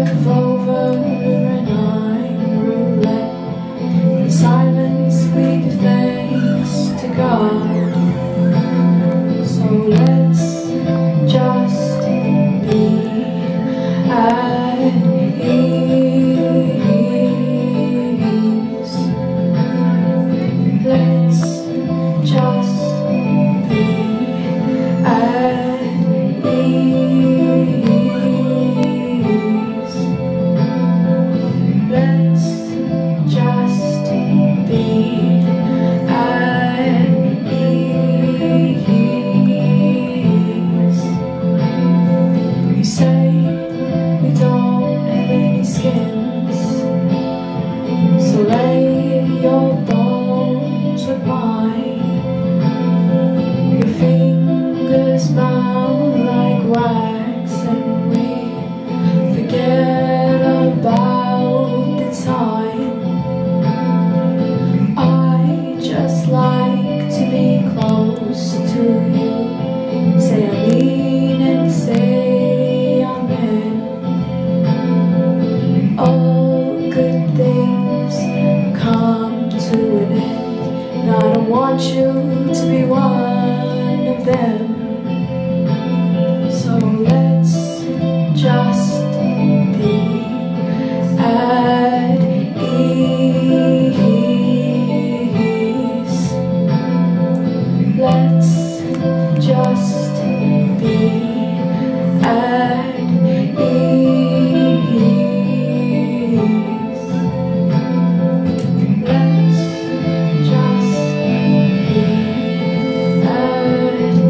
revolver and I'm roulette. In silence we give thanks to God. So let's just be at ease. Let's just be at ease. Let's just be at ease. You say we don't have any skins, so lay your bones with mine. Your fingers bound like wax, and we forget about the time. I just like to be close to you. Say I mean and say amen. All good things come to an end, and I don't want you to be one of them. So let's just be at ease. Let's just be at ease. Let's just be at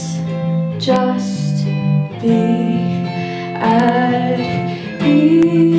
just be at ease.